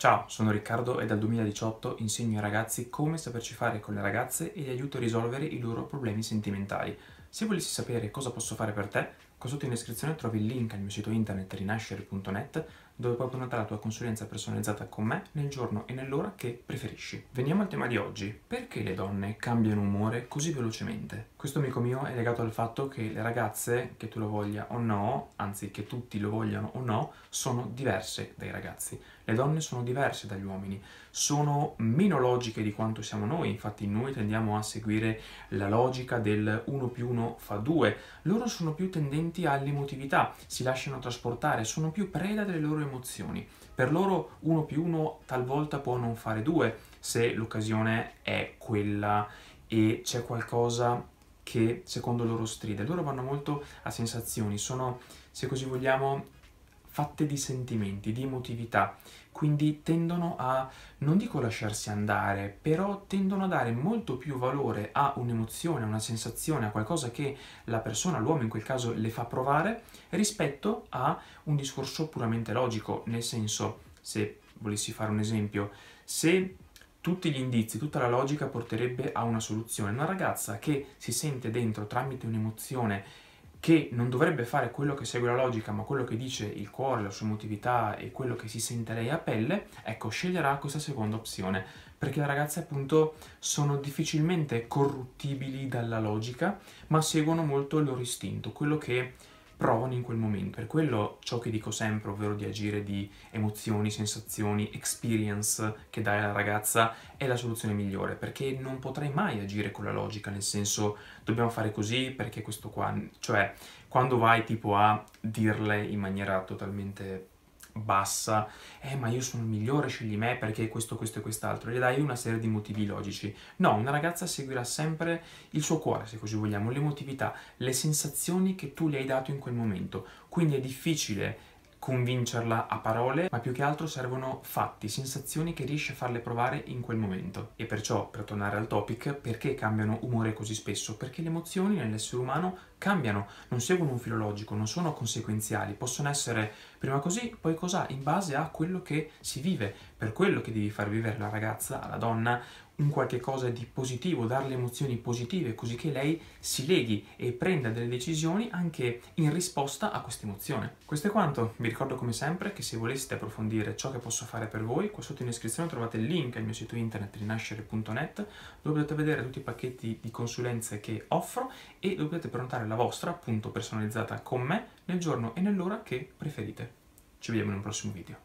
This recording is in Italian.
Ciao, sono Riccardo e dal 2018 insegno ai ragazzi come saperci fare con le ragazze e li aiuto a risolvere i loro problemi sentimentali. Se volessi sapere cosa posso fare per te, qua sotto in descrizione trovi il link al mio sito internet rinascere.net dove puoi prenotare la tua consulenza personalizzata con me nel giorno e nell'ora che preferisci. Veniamo al tema di oggi. Perché le donne cambiano umore così velocemente? Questo, amico mio, è legato al fatto che le ragazze, che tu lo voglia o no, anzi che tutti lo vogliano o no, sono diverse dai ragazzi. Le donne sono diverse dagli uomini, sono meno logiche di quanto siamo noi, infatti noi tendiamo a seguire la logica del 1 più 1 fa 2, loro sono più tendenti all'emotività, si lasciano trasportare, sono più preda delle loro emozioni. Per loro 1 più 1 talvolta può non fare 2, se l'occasione è quella e c'è qualcosa che secondo loro stride. Loro vanno molto a sensazioni, sono, se così vogliamo, fatte di sentimenti, di emotività, quindi tendono a, non dico lasciarsi andare, però tendono a dare molto più valore a un'emozione, a una sensazione, a qualcosa che la persona, l'uomo in quel caso, le fa provare, rispetto a un discorso puramente logico, nel senso, se volessi fare un esempio, se tutti gli indizi, tutta la logica porterebbe a una soluzione, una ragazza che si sente dentro tramite un'emozione che non dovrebbe fare quello che segue la logica, ma quello che dice il cuore, la sua emotività e quello che si sente lei a pelle, ecco, sceglierà questa seconda opzione, perché le ragazze appunto sono difficilmente corruttibili dalla logica, ma seguono molto il loro istinto, quello che provano in quel momento. Per quello ciò che dico sempre, ovvero di agire di emozioni, sensazioni, experience che dai alla ragazza è la soluzione migliore, perché non potrai mai agire con la logica, nel senso dobbiamo fare così perché questo qua, cioè quando vai tipo a dirle in maniera totalmente bassa, ma io sono il migliore, scegli me perché questo e quest'altro, gli dai una serie di motivi logici. No, una ragazza seguirà sempre il suo cuore, se così vogliamo, l'emotività, le sensazioni che tu le hai dato in quel momento, quindi è difficile convincerla a parole, ma più che altro servono fatti, sensazioni che riesci a farle provare in quel momento. E perciò, per tornare al topic, perché cambiano umore così spesso? Perché le emozioni nell'essere umano cambiano, non seguono un filo logico, non sono conseguenziali, possono essere prima così, poi cos'ha, in base a quello che si vive. Per quello che devi far vivere alla ragazza, alla donna, un qualche cosa di positivo, darle emozioni positive, così che lei si leghi e prenda delle decisioni anche in risposta a questa emozione. Questo è quanto. Vi ricordo come sempre che se voleste approfondire ciò che posso fare per voi, qua sotto in descrizione trovate il link al mio sito internet rinascere.net dove potete vedere tutti i pacchetti di consulenze che offro e dove potete prenotare la vostra, appunto personalizzata con me, nel giorno e nell'ora che preferite. Ci vediamo in un prossimo video.